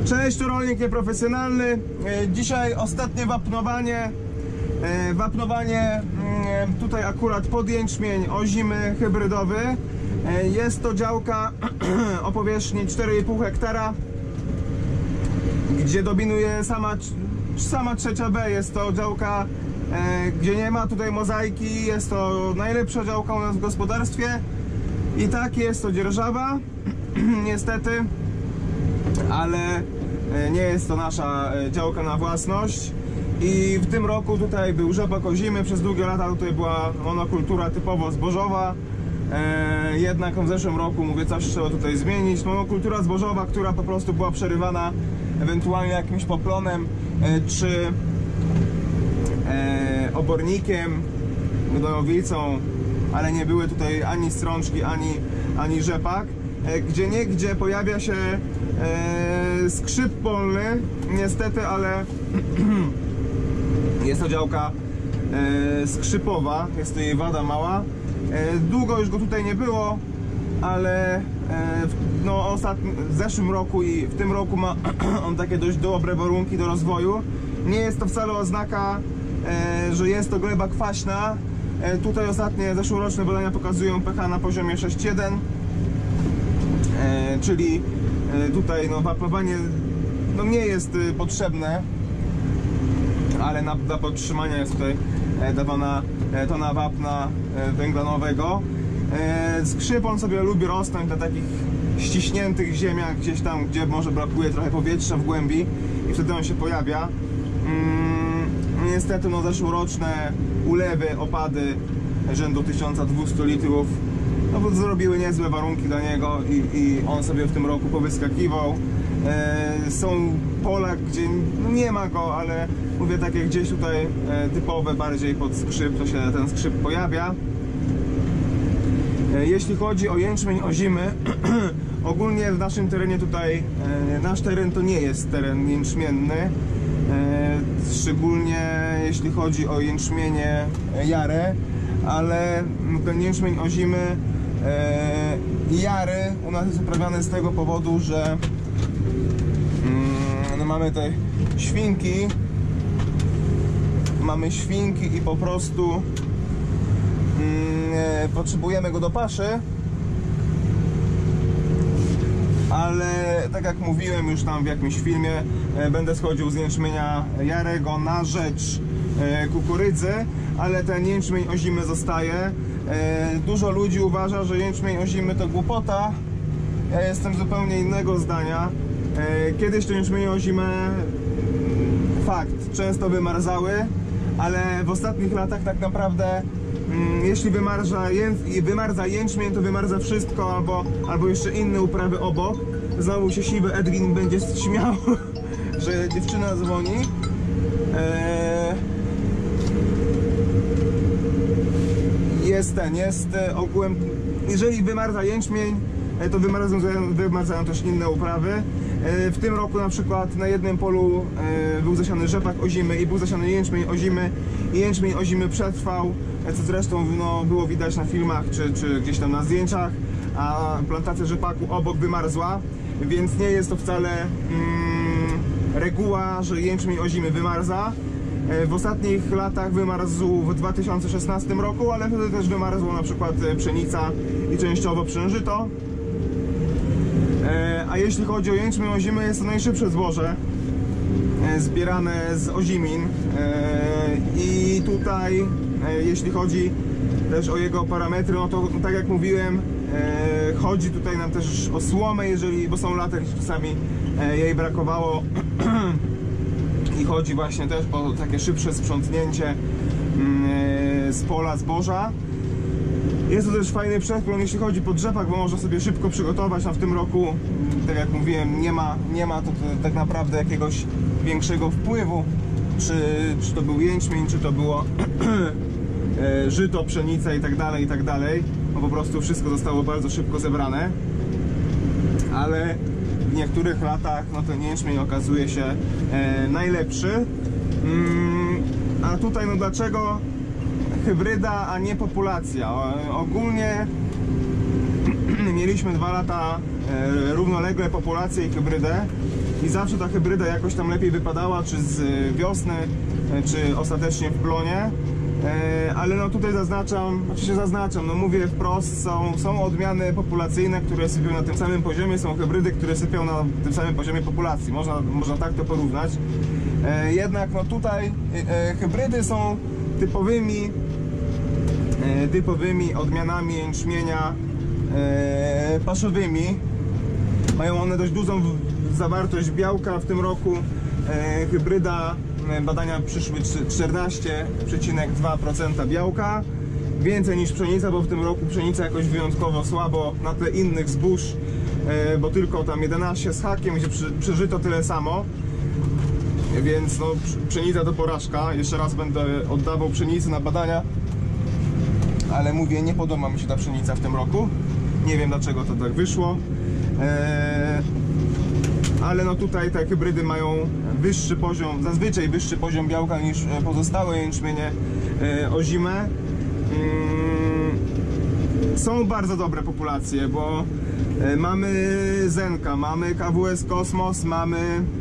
Cześć, tu rolnik nieprofesjonalny. Dzisiaj ostatnie wapnowanie. Tutaj akurat pod jęczmień ozimy hybrydowy. Jest to działka o powierzchni 4,5 hektara, gdzie dominuje sama trzecia B. Jest to działka, gdzie nie ma tutaj mozaiki. Jest to najlepsza działka u nas w gospodarstwie. I tak, jest to dzierżawa, niestety, ale nie jest to nasza działka na własność. I w tym roku tutaj był rzepak ozimy, przez długie lata tutaj była monokultura typowo zbożowa. Jednak w zeszłym roku, mówię, coś trzeba tutaj zmienić. Monokultura zbożowa, która po prostu była przerywana ewentualnie jakimś poplonem czy obornikiem, gnojowicą, ale nie były tutaj ani strączki, ani rzepak. Gdzieniegdzie pojawia się skrzyp polny, niestety, ale jest to działka skrzypowa, jest to jej wada mała. Długo już go tutaj nie było, ale no, w zeszłym roku i w tym roku ma on takie dość dobre warunki do rozwoju. Nie jest to wcale oznaka, że jest to gleba kwaśna. Tutaj ostatnie zeszłoroczne badania pokazują pH na poziomie 6,1, czyli tutaj no, wapnowanie no, nie jest potrzebne, ale dla podtrzymania jest tutaj dawana tona wapna węglanowego. Skrzyp on sobie lubi rosnąć na takich ściśniętych ziemiach, gdzieś tam, gdzie może brakuje trochę powietrza w głębi, i wtedy on się pojawia. Niestety no, zeszłoroczne ulewy, opady rzędu 1200 litrów no, bo zrobiły niezłe warunki dla niego i on sobie w tym roku powyskakiwał. Są pola, gdzie no, nie ma go, ale mówię, takie gdzieś tutaj typowe bardziej pod skrzyp, to się ten skrzyp pojawia. Jeśli chodzi o jęczmień ozimy, ogólnie w naszym terenie tutaj, nasz teren to nie jest teren jęczmienny, szczególnie jeśli chodzi o jęczmienie jarę, ale ten jęczmień ozimy i jary u nas jest uprawiany z tego powodu, że no, mamy świnki i po prostu potrzebujemy go do paszy. Ale tak jak mówiłem już tam w jakimś filmie, będę schodził z jęczmienia jarego na rzecz kukurydzy, ale ten jęczmień ozimy zostaje. Dużo ludzi uważa, że jęczmień ozimy to głupota. Ja jestem zupełnie innego zdania. Kiedyś to jęczmienie ozime, fakt, często wymarzały, ale w ostatnich latach tak naprawdę jeśli wymarza jęczmień, to wymarza wszystko, albo jeszcze inne uprawy obok. Znowu się siwy Edwin będzie śmiał, że dziewczyna dzwoni. Jest ogółem, jeżeli wymarza jęczmień, to wymarzają też inne uprawy. W tym roku na przykład na jednym polu był zasiany rzepak ozimy i był zasiany jęczmień ozimy i jęczmień ozimy przetrwał, co zresztą no, było widać na filmach czy gdzieś tam na zdjęciach, a plantacja rzepaku obok wymarzła, więc nie jest to wcale reguła, że jęczmień ozimy wymarza. W ostatnich latach wymarzł w 2016 roku, ale wtedy też wymarzło na przykład pszenica i częściowo przężyto. A jeśli chodzi o jęczmień ozimy, jest to najszybsze zboże zbierane z ozimin. I tutaj jeśli chodzi też o jego parametry, no to tak jak mówiłem, chodzi tutaj nam też o słomę, bo są lata, gdzie czasami jej brakowało. I chodzi właśnie też o takie szybsze sprzątnięcie z pola zboża. Jest to też fajny przesplon, jeśli chodzi pod rzepak, bo można sobie szybko przygotować, a w tym roku, tak jak mówiłem, nie ma to tak naprawdę jakiegoś większego wpływu, czy to był jęczmień, czy to było żyto, pszenica i tak dalej, bo po prostu wszystko zostało bardzo szybko zebrane. Ale w niektórych latach no ten jęczmień okazuje się najlepszy. A tutaj no dlaczego hybryda, a nie populacja? Ogólnie mieliśmy 2 lata równolegle populację i hybrydę. i zawsze ta hybryda jakoś tam lepiej wypadała, czy z wiosny, czy ostatecznie w plonie. Ale no tutaj zaznaczam, no mówię wprost, są odmiany populacyjne, które sypią na tym samym poziomie, są hybrydy, które sypią na tym samym poziomie populacji, można tak to porównać. Jednak no tutaj hybrydy są typowymi odmianami jęczmienia paszowymi. Mają one dość dużą zawartość białka w tym roku. Hybryda, badania przyszły 14,2% białka, więcej niż pszenica, bo w tym roku pszenica jakoś wyjątkowo słabo na tle innych zbóż, bo tylko tam 11 z hakiem, gdzie przeżyto tyle samo, więc no, pszenica to porażka. Jeszcze raz będę oddawał pszenicę na badania, ale mówię, nie podoba mi się ta pszenica w tym roku, nie wiem dlaczego to tak wyszło. Ale no tutaj te hybrydy mają wyższy poziom, zazwyczaj wyższy poziom białka niż pozostałe jęczmienie ozime. Są bardzo dobre populacje, bo mamy Zenka, mamy KWS Kosmos, mamy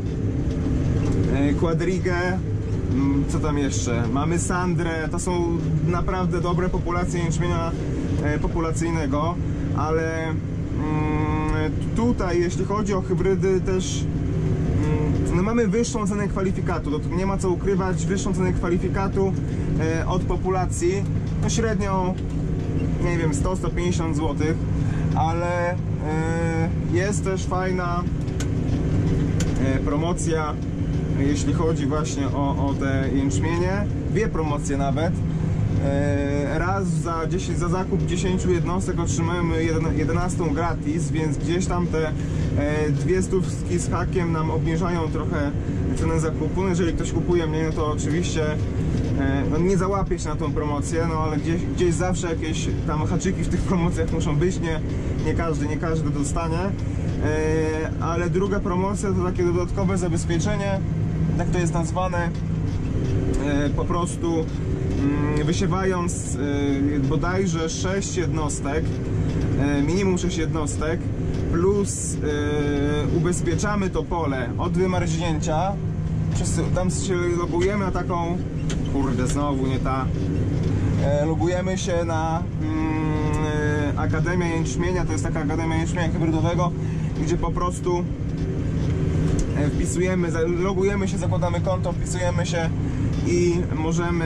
Quadrigę, co tam jeszcze? Mamy Sandrę, to są naprawdę dobre populacje jęczmienia populacyjnego, ale tutaj, jeśli chodzi o hybrydy, też no mamy wyższą cenę kwalifikatu, nie ma co ukrywać, wyższą cenę kwalifikatu od populacji, no średnio, nie wiem, 100-150 zł, ale jest też fajna promocja, jeśli chodzi właśnie o te jęczmienie, dwie promocje nawet. Raz za zakup 10 jednostek otrzymujemy 11 gratis, więc gdzieś tam te 200 z hakiem nam obniżają trochę cenę zakupu. No jeżeli ktoś kupuje mniej, no to oczywiście no nie załapie się na tą promocję, no ale gdzieś zawsze jakieś tam haczyki w tych promocjach muszą być, nie każdy dostanie. Ale druga promocja to takie dodatkowe zabezpieczenie, tak to jest nazwane, po prostu wysiewając bodajże 6 jednostek, minimum 6 jednostek, plus ubezpieczamy to pole od wymarznięcia. Tam się logujemy na taką, kurde, znowu nie ta, logujemy się na Akademia Jęczmienia, to jest taka Akademia Jęczmienia Hybrydowego, gdzie po prostu wpisujemy, logujemy się, zakładamy konto, wpisujemy się i możemy,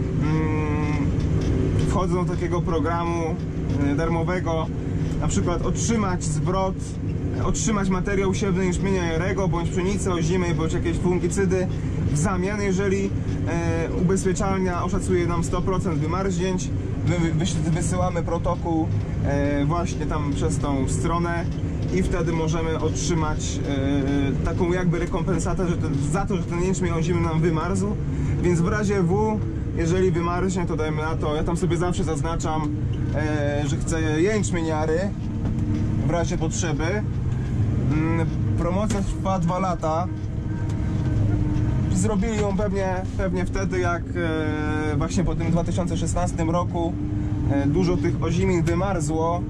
wchodząc do takiego programu darmowego, na przykład otrzymać zwrot, otrzymać materiał siewny jęczmienia jarego, bądź pszenicy ozimej, bądź jakieś fungicydy w zamian, jeżeli ubezpieczalnia oszacuje nam 100% wymarznięć. Wysyłamy protokół właśnie tam przez tą stronę i wtedy możemy otrzymać taką jakby rekompensatę, za to, że ten jęczmień ozimy nam wymarzł. Więc w razie W, jeżeli wymarznie, to dajmy na to, ja tam sobie zawsze zaznaczam, że chcę jęczmień jary w razie potrzeby. Promocja trwa 2 lata. Zrobili ją pewnie wtedy, jak właśnie po tym 2016 roku dużo tych ozimin wymarzło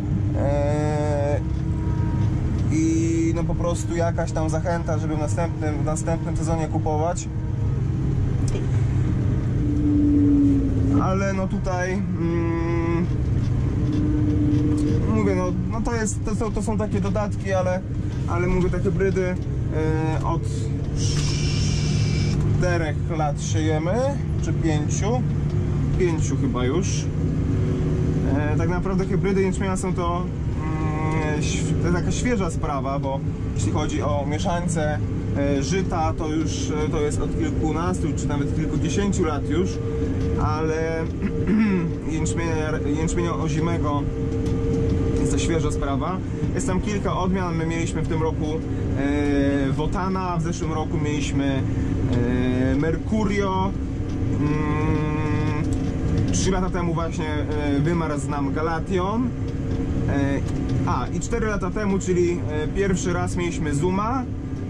i no po prostu jakaś tam zachęta, żeby w następnym sezonie kupować. Ale no tutaj mówię, no to są takie dodatki, ale mówię, te hybrydy od 4 lat siejemy, czy 5 chyba już. Tak naprawdę hybrydy jęczmienia są to taka świeża sprawa, bo jeśli chodzi o mieszańce żyta, to jest od kilkunastu, czy nawet kilkudziesięciu lat już, ale jęczmienia ozimego jest to świeża sprawa. Jest tam kilka odmian. My mieliśmy w tym roku Wotana, w zeszłym roku mieliśmy Mercurio, 3 lata temu właśnie wymarzł nam Galation, i 4 lata temu, czyli pierwszy raz mieliśmy Zuma.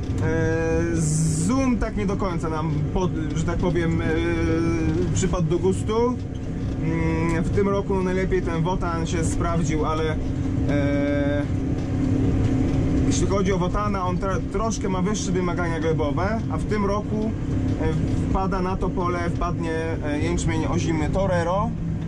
Zoom tak nie do końca nam, że tak powiem, przypadł do gustu. W tym roku najlepiej ten Wotan się sprawdził, ale Jeśli chodzi o Wotana, on troszkę ma wyższe wymagania glebowe, a w tym roku wpada na to pole, wpadnie jęczmień ozimy Torero.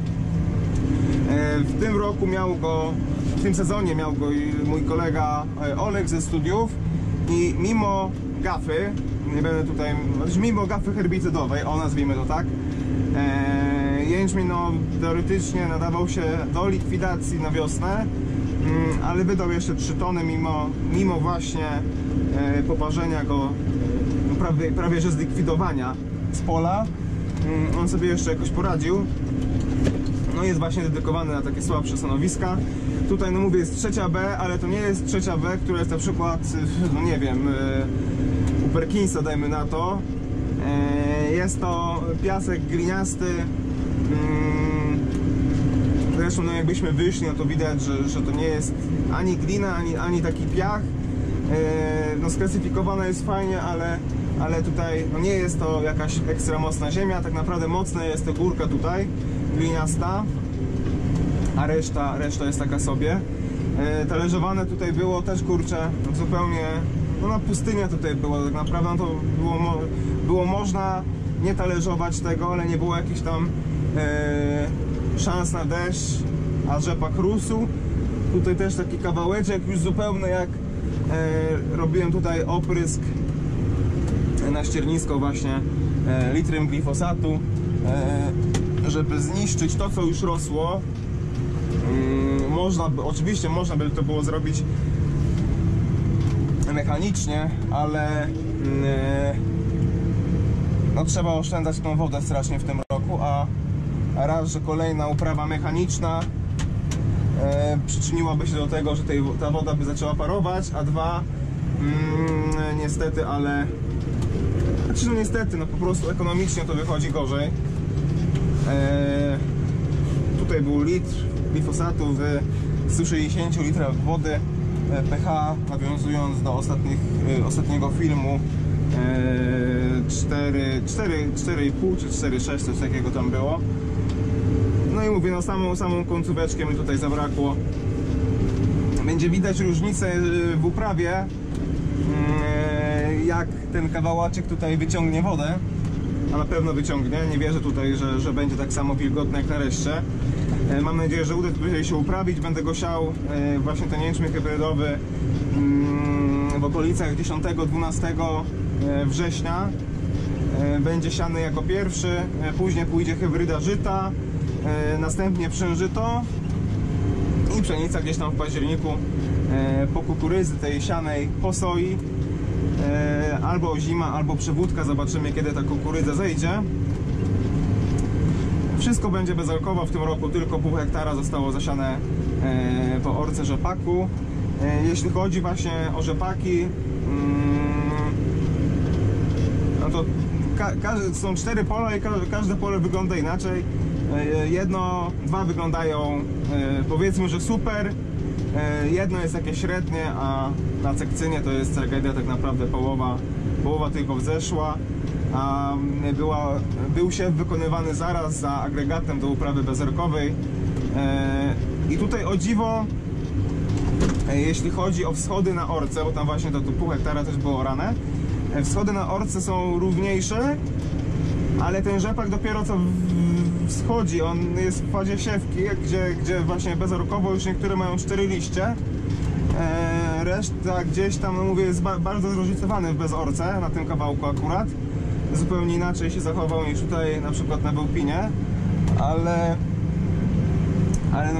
W tym roku w tym sezonie miał go mój kolega Olek ze studiów i mimo gafy, nie będę tutaj, mimo gafy herbicydowej, nazwijmy to tak, jęczmień teoretycznie nadawał się do likwidacji na wiosnę, ale wydał jeszcze 3 tony mimo właśnie poparzenia go, prawie że zlikwidowania z pola. On sobie jeszcze jakoś poradził. No jest właśnie dedykowany na takie słabsze stanowiska. Tutaj, no mówię, jest trzecia B, ale to nie jest trzecia B, która jest na przykład, no nie wiem, u Perkinsa, dajmy na to. Jest to piasek gliniasty. Zresztą, no jakbyśmy wyszli, no to widać, że to nie jest ani glina, ani taki piach. No sklasyfikowana jest fajnie, ale tutaj no nie jest to jakaś ekstra mocna ziemia. Tak naprawdę mocna jest to górka tutaj, gliniasta, a reszta jest taka sobie. Talerzowane tutaj było też, kurczę, zupełnie, no na pustynia tutaj było, tak naprawdę no to było można nie talerzować tego, ale nie było jakichś tam szans na deszcz, a rzepak rósł. Tutaj też taki kawałeczek już zupełny, jak robiłem tutaj oprysk na ściernisko właśnie litrem glifosatu, żeby zniszczyć to, co już rosło. Oczywiście można by to było zrobić mechanicznie, ale no trzeba oszczędzać tą wodę strasznie w tym roku, a raz, że kolejna uprawa mechaniczna przyczyniłaby się do tego, że ta woda by zaczęła parować, a dwa, niestety, ale znaczy no niestety, no po prostu ekonomicznie to wychodzi gorzej. Tutaj był litr glifosatu w 160 litrach wody. pH, nawiązując do ostatniego filmu, 4,5 czy 4,6, coś takiego tam było. No i mówię, no samą końcóweczkę mi tutaj zabrakło. Będzie widać różnicę w uprawie, jak ten kawałeczek tutaj wyciągnie wodę, a na pewno wyciągnie. Nie wierzę tutaj, że będzie tak samo wilgotne jak na reszcie. Mam nadzieję, że uda się uprawić. Będę go siał, właśnie ten jęczmień hybrydowy, w okolicach 10-12 września. Będzie siany jako pierwszy, później pójdzie hybryda żyta, następnie pszeniżyto i pszenica gdzieś tam w październiku po kukurydzy tej sianej, po soi, albo ozima, albo przewódka. Zobaczymy, kiedy ta kukurydza zejdzie. Wszystko będzie bezalkowo w tym roku, tylko pół hektara zostało zasiane po orce rzepaku. Jeśli chodzi właśnie o rzepaki, no to są 4 pola i każde pole wygląda inaczej. Dwa wyglądają, powiedzmy, że super, jedno jest takie średnie, a na sekcyjnie to jest tragedia, tak naprawdę połowa tylko wzeszła, a był siew wykonywany zaraz za agregatem do uprawy bezerkowej. I tutaj o dziwo, jeśli chodzi o wschody na orce, bo tam właśnie to pół hektara też było orane, wschody na orce są równiejsze, ale ten rzepak dopiero co wschodzi, on jest w fazie siewki, gdzie właśnie bezorkowo już niektóre mają 4 liście. Reszta gdzieś tam, no mówię, jest bardzo zróżnicowany w bezorce, na tym kawałku akurat. Zupełnie inaczej się zachował niż tutaj na przykład na Bełpinie, ale no,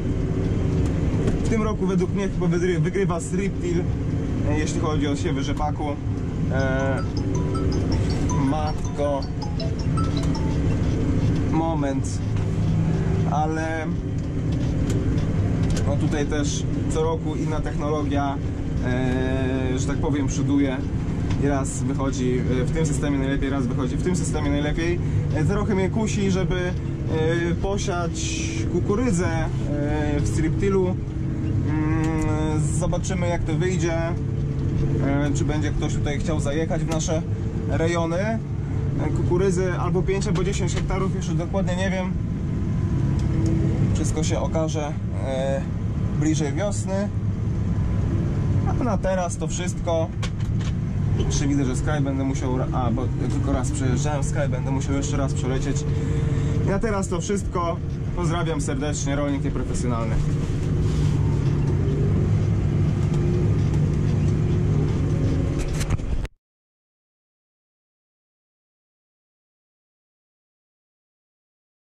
w tym roku według mnie chyba wygrywa Striptil, jeśli chodzi o siewy rzepaku. Matko, moment, ale no tutaj też co roku inna technologia, że tak powiem, przoduje. Raz wychodzi w tym systemie najlepiej, raz wychodzi w tym systemie najlepiej. Trochę mnie kusi, żeby posiać kukurydzę w Striptilu. Zobaczymy, jak to wyjdzie. Czy będzie ktoś tutaj chciał zajechać w nasze rejony. Kukurydzy albo 5, albo 10 hektarów, jeszcze dokładnie nie wiem. Wszystko się okaże bliżej wiosny. A na teraz to wszystko. Jeszcze widzę, że Sky będę musiał, bo tylko raz przejeżdżałem Sky, będę musiał jeszcze raz przelecieć. I na teraz to wszystko. Pozdrawiam serdecznie, rolnik nieprofesjonalny.